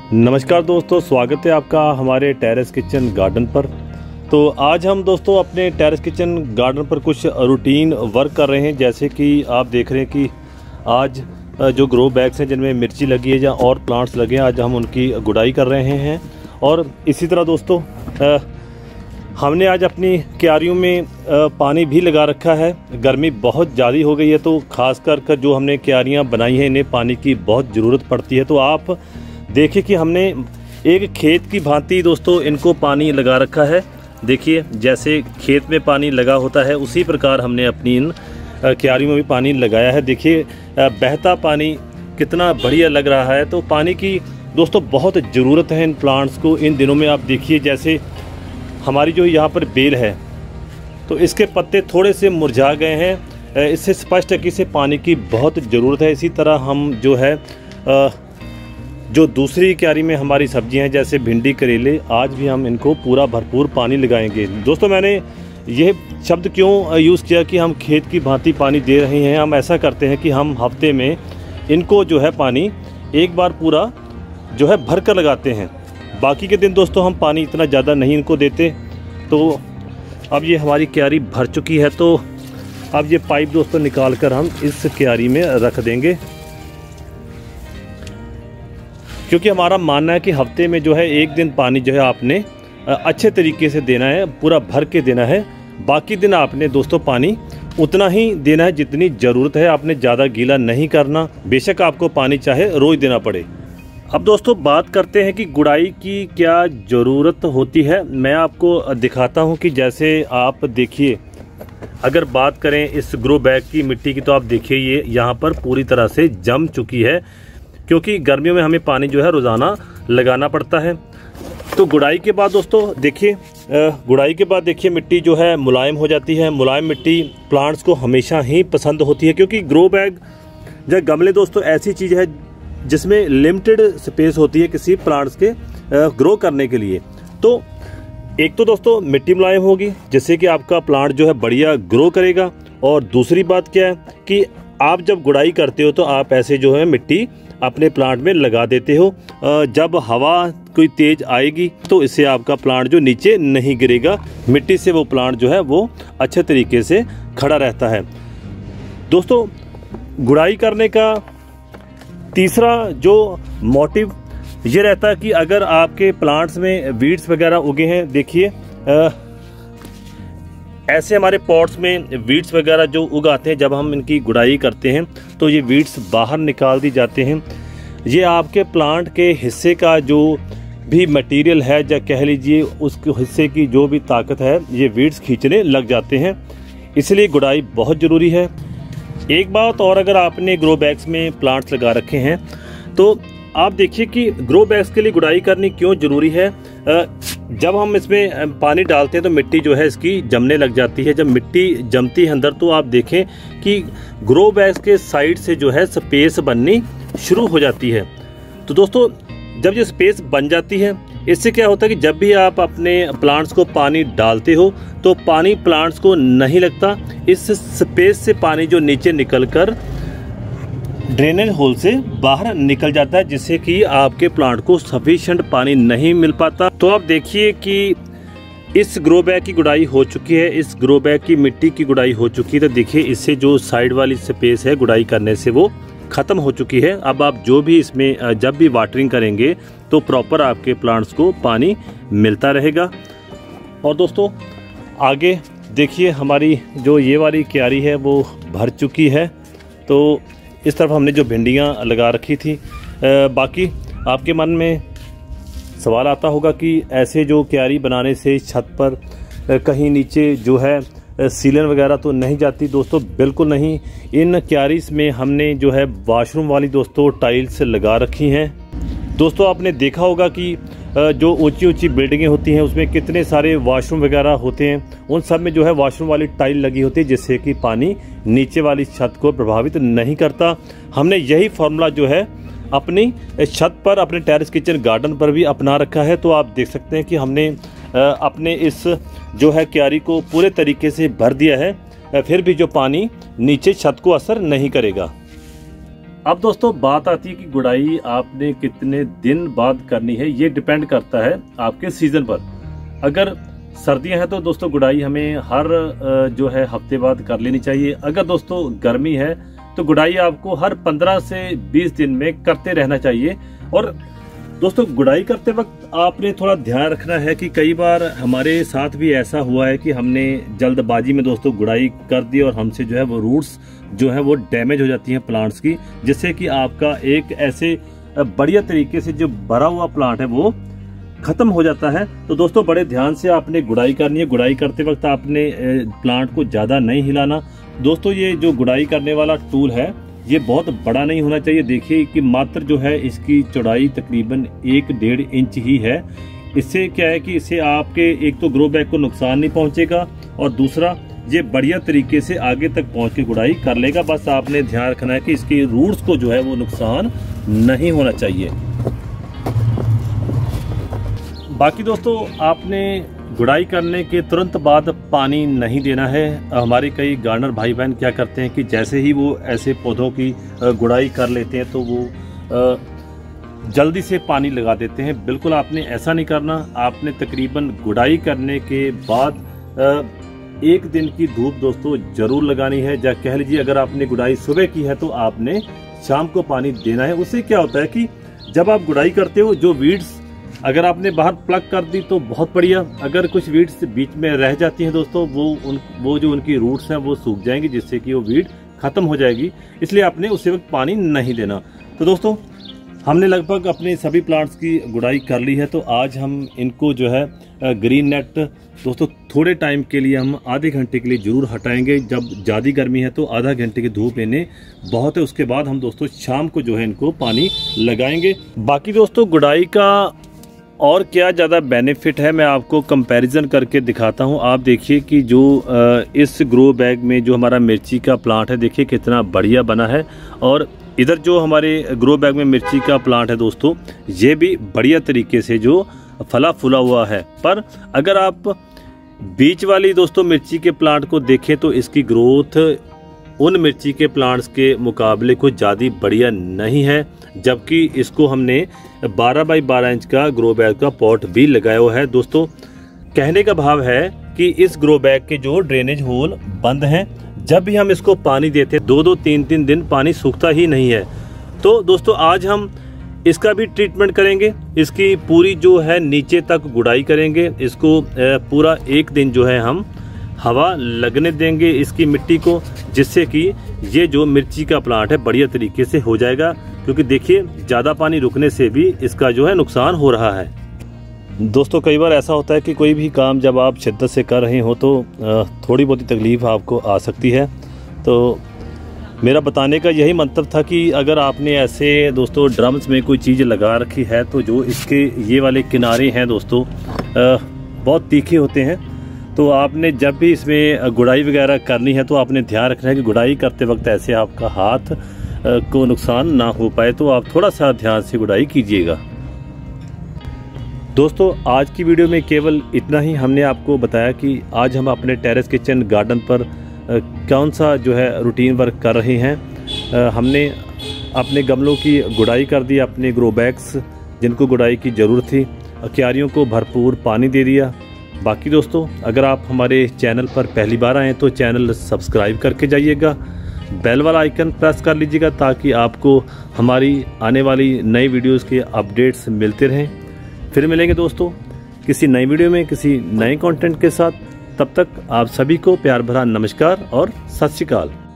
नमस्कार दोस्तों, स्वागत है आपका हमारे टेरेस किचन गार्डन पर। तो आज हम दोस्तों अपने टेरेस किचन गार्डन पर कुछ रूटीन वर्क कर रहे हैं। जैसे कि आप देख रहे हैं कि आज जो ग्रो बैग्स हैं जिनमें मिर्ची लगी है या और प्लांट्स लगे हैं, आज हम उनकी गुड़ाई कर रहे हैं। और इसी तरह दोस्तों हमने आज अपनी क्यारियों में पानी भी लगा रखा है। गर्मी बहुत ज़्यादा हो गई है तो ख़ास कर जो हमने क्यारियाँ बनाई हैं इन्हें पानी की बहुत ज़रूरत पड़ती है। तो आप देखिए कि हमने एक खेत की भांति दोस्तों इनको पानी लगा रखा है। देखिए जैसे खेत में पानी लगा होता है उसी प्रकार हमने अपनी इन क्यारियों में भी पानी लगाया है। देखिए बहता पानी कितना बढ़िया लग रहा है। तो पानी की दोस्तों बहुत ज़रूरत है इन प्लांट्स को इन दिनों में। आप देखिए जैसे हमारी जो यहाँ पर बेल है तो इसके पत्ते थोड़े से मुरझा गए हैं। इससे स्पष्ट है कि इसे पानी की बहुत ज़रूरत है। इसी तरह हम जो है जो दूसरी क्यारी में हमारी सब्जियां हैं जैसे भिंडी, करेले, आज भी हम इनको पूरा भरपूर पानी लगाएंगे। दोस्तों मैंने ये शब्द क्यों यूज़ किया कि हम खेत की भांति पानी दे रहे हैं। हम ऐसा करते हैं कि हम हफ्ते में इनको जो है पानी एक बार पूरा जो है भर कर लगाते हैं। बाकी के दिन दोस्तों हम पानी इतना ज़्यादा नहीं इनको देते। तो अब ये हमारी क्यारी भर चुकी है तो अब ये पाइप दोस्तों निकाल कर हम इस क्यारी में रख देंगे, क्योंकि हमारा मानना है कि हफ्ते में जो है एक दिन पानी जो है आपने अच्छे तरीके से देना है, पूरा भर के देना है। बाकी दिन आपने दोस्तों पानी उतना ही देना है जितनी ज़रूरत है। आपने ज़्यादा गीला नहीं करना, बेशक आपको पानी चाहे रोज़ देना पड़े। अब दोस्तों बात करते हैं कि गुड़ाई की क्या ज़रूरत होती है। मैं आपको दिखाता हूं कि जैसे आप देखिए, अगर बात करें इस ग्रो बैग की मिट्टी की तो आप देखिए ये यहाँ पर पूरी तरह से जम चुकी है, क्योंकि गर्मियों में हमें पानी जो है रोज़ाना लगाना पड़ता है। तो गुड़ाई के बाद दोस्तों देखिए गुड़ाई के बाद देखिए मिट्टी जो है मुलायम हो जाती है। मुलायम मिट्टी प्लांट्स को हमेशा ही पसंद होती है, क्योंकि ग्रो बैग या गमले दोस्तों ऐसी चीज़ है जिसमें लिमिटेड स्पेस होती है किसी प्लांट्स के ग्रो करने के लिए। तो एक तो दोस्तों मिट्टी मुलायम होगी जिससे कि आपका प्लांट जो है बढ़िया ग्रो करेगा। और दूसरी बात क्या है कि आप जब गुड़ाई करते हो तो आप ऐसे जो है मिट्टी अपने प्लांट में लगा देते हो। जब हवा कोई तेज आएगी तो इससे आपका प्लांट जो नीचे नहीं गिरेगा, मिट्टी से वो प्लांट जो है वो अच्छे तरीके से खड़ा रहता है। दोस्तों गुड़ाई करने का तीसरा जो मोटिव ये रहता है कि अगर आपके प्लांट्स में वीड्स वगैरह उगे हैं, देखिए ऐसे हमारे पॉट्स में वीड्स वगैरह जो उगाते हैं जब हम इनकी गुड़ाई करते हैं तो ये वीड्स बाहर निकाल दी जाते हैं। ये आपके प्लांट के हिस्से का जो भी मटेरियल है या कह लीजिए उस हिस्से की जो भी ताकत है ये वीड्स खींचने लग जाते हैं। इसलिए गुड़ाई बहुत ज़रूरी है। एक बात और, अगर आपने ग्रो बैग्स में प्लांट्स लगा रखे हैं तो आप देखिए कि ग्रो बैग्स के लिए गुड़ाई करनी क्यों ज़रूरी है। जब हम इसमें पानी डालते हैं तो मिट्टी जो है इसकी जमने लग जाती है। जब मिट्टी जमती है अंदर तो आप देखें कि ग्रो बैग्स के साइड से जो है स्पेस बननी शुरू हो जाती है। तो दोस्तों जब ये स्पेस बन जाती है इससे क्या होता है कि जब भी आप अपने प्लांट्स को पानी डालते हो तो पानी प्लांट्स को नहीं लगता। इस स्पेस से पानी जो नीचे निकलकर ड्रेनेज होल से बाहर निकल जाता है, जिससे कि आपके प्लांट को सफिशिएंट पानी नहीं मिल पाता। तो आप देखिए कि इस ग्रो बैग की गुड़ाई हो चुकी है, इस ग्रो बैग की मिट्टी की गुड़ाई हो चुकी है। तो देखिए इससे जो साइड वाली स्पेस है गुड़ाई करने से वो ख़त्म हो चुकी है। अब आप जो भी इसमें जब भी वाटरिंग करेंगे तो प्रॉपर आपके प्लांट्स को पानी मिलता रहेगा। और दोस्तों आगे देखिए हमारी जो ये वाली क्यारी है वो भर चुकी है। तो इस तरफ हमने जो भिंडियाँ लगा रखी थी। बाकी आपके मन में सवाल आता होगा कि ऐसे जो क्यारी बनाने से छत पर कहीं नीचे जो है सीलन वगैरह तो नहीं जाती। दोस्तों बिल्कुल नहीं। इन क्यारीज में हमने जो है वॉशरूम वाली दोस्तों टाइल्स लगा रखी हैं। दोस्तों आपने देखा होगा कि जो ऊंची ऊंची बिल्डिंगें होती हैं उसमें कितने सारे वॉशरूम वगैरह होते हैं, उन सब में जो है वॉशरूम वाली टाइल लगी होती है जिससे कि पानी नीचे वाली छत को प्रभावित नहीं करता। हमने यही फार्मूला जो है अपनी छत पर अपने टेरेस किचन गार्डन पर भी अपना रखा है। तो आप देख सकते हैं कि हमने अपने इस जो है क्यारी को पूरे तरीके से भर दिया है, फिर भी जो पानी नीचे छत को असर नहीं करेगा। अब दोस्तों बात आती है कि गुड़ाई आपने कितने दिन बाद करनी है। ये डिपेंड करता है आपके सीजन पर। अगर सर्दियां हैं तो दोस्तों गुड़ाई हमें हर जो है हफ्ते बाद कर लेनी चाहिए। अगर दोस्तों गर्मी है तो गुड़ाई आपको हर 15 से 20 दिन में करते रहना चाहिए। और दोस्तों गुड़ाई करते वक्त आपने थोड़ा ध्यान रखना है कि कई बार हमारे साथ भी ऐसा हुआ है कि हमने जल्दबाजी में दोस्तों गुड़ाई कर दी और हमसे जो है वो रूट्स जो है वो डैमेज हो जाती हैं प्लांट्स की, जिससे कि आपका एक ऐसे बढ़िया तरीके से जो भरा हुआ प्लांट है वो खत्म हो जाता है। तो दोस्तों बड़े ध्यान से आपने गुड़ाई करनी है। गुड़ाई करते वक्त आपने प्लांट को ज्यादा नहीं हिलाना। दोस्तों ये जो गुड़ाई करने वाला टूल है ये बहुत बड़ा नहीं होना चाहिए। देखिए कि मात्र जो है इसकी चौड़ाई तकरीबन 1-1.5 इंच ही है। इससे क्या है कि इससे आपके एक तो ग्रो बैग को नुकसान नहीं पहुंचेगा और दूसरा ये बढ़िया तरीके से आगे तक पहुंच के गुड़ाई कर लेगा। बस आपने ध्यान रखना है कि इसके रूट्स को जो है वो नुकसान नहीं होना चाहिए। बाकी दोस्तों आपने गुड़ाई करने के तुरंत बाद पानी नहीं देना है। हमारे कई गार्डनर भाई बहन क्या करते हैं कि जैसे ही वो ऐसे पौधों की गुड़ाई कर लेते हैं तो वो जल्दी से पानी लगा देते हैं। बिल्कुल आपने ऐसा नहीं करना। आपने तकरीबन गुड़ाई करने के बाद 1 दिन की धूप दोस्तों जरूर लगानी है। या कह लीजिए अगर आपने गुड़ाई सुबह की है तो आपने शाम को पानी देना है। उससे क्या होता है कि जब आप गुड़ाई करते हो जो वीड्स अगर आपने बाहर प्लग कर दी तो बहुत बढ़िया। अगर कुछ वीड्स बीच में रह जाती हैं दोस्तों वो जो उनकी रूट्स हैं वो सूख जाएंगी, जिससे कि वो वीड खत्म हो जाएगी। इसलिए आपने उसी वक्त पानी नहीं देना। तो दोस्तों हमने लगभग अपने सभी प्लांट्स की गुड़ाई कर ली है। तो आज हम इनको जो है ग्रीन नेट दोस्तों थोड़े टाइम के लिए हम आधे घंटे के लिए जरूर हटाएंगे। जब ज़्यादा गर्मी है तो आधा घंटे की धूप इन्हें बहुत है। उसके बाद हम दोस्तों शाम को जो है इनको पानी लगाएंगे। बाकी दोस्तों गुड़ाई का और क्या ज़्यादा बेनिफिट है मैं आपको कंपैरिजन करके दिखाता हूँ। आप देखिए कि जो इस ग्रो बैग में जो हमारा मिर्ची का प्लांट है देखिए कितना बढ़िया बना है। और इधर जो हमारे ग्रो बैग में मिर्ची का प्लांट है दोस्तों ये भी बढ़िया तरीके से जो फला फूला हुआ है। पर अगर आप बीच वाली दोस्तों मिर्ची के प्लांट को देखें तो इसकी ग्रोथ उन मिर्ची के प्लांट्स के मुकाबले कुछ ज़्यादा बढ़िया नहीं है। जबकि इसको हमने 12 बाई 12 इंच का ग्रो बैग का पॉट भी लगाया हुआ है। दोस्तों कहने का भाव है कि इस ग्रो बैग के जो ड्रेनेज होल बंद हैं। जब भी हम इसको पानी देते हैं 2-2 3-3 दिन पानी सूखता ही नहीं है। तो दोस्तों आज हम इसका भी ट्रीटमेंट करेंगे। इसकी पूरी जो है नीचे तक गुड़ाई करेंगे। इसको पूरा 1 दिन जो है हम हवा लगने देंगे इसकी मिट्टी को, जिससे कि ये जो मिर्ची का प्लांट है बढ़िया तरीके से हो जाएगा। क्योंकि देखिए ज़्यादा पानी रुकने से भी इसका जो है नुकसान हो रहा है। दोस्तों कई बार ऐसा होता है कि कोई भी काम जब आप शिद्दत से कर रहे हो तो थोड़ी बहुत तकलीफ आपको आ सकती है। तो मेरा बताने का यही मतलब था कि अगर आपने ऐसे दोस्तों ड्रम्स में कोई चीज़ लगा रखी है तो जो इसके ये वाले किनारे हैं दोस्तों बहुत तीखे होते हैं। तो आपने जब भी इसमें गुड़ाई वगैरह करनी है तो आपने ध्यान रखना है कि गुड़ाई करते वक्त ऐसे आपका हाथ को नुकसान ना हो पाए। तो आप थोड़ा सा ध्यान से गुड़ाई कीजिएगा। दोस्तों आज की वीडियो में केवल इतना ही। हमने आपको बताया कि आज हम अपने टेरेस किचन गार्डन पर कौन सा जो है रूटीन वर्क कर रहे हैं। हमने अपने गमलों की गुड़ाई कर दी, अपने ग्रो बैग्स जिनको गुड़ाई की ज़रूरत थी, क्यारियों को भरपूर पानी दे दिया। बाकी दोस्तों अगर आप हमारे चैनल पर पहली बार आएँ तो चैनल सब्सक्राइब करके जाइएगा, बेल वाला आइकन प्रेस कर लीजिएगा ताकि आपको हमारी आने वाली नई वीडियोस के अपडेट्स मिलते रहें। फिर मिलेंगे दोस्तों किसी नई वीडियो में किसी नए कंटेंट के साथ। तब तक आप सभी को प्यार भरा नमस्कार और सत श्री अकाल।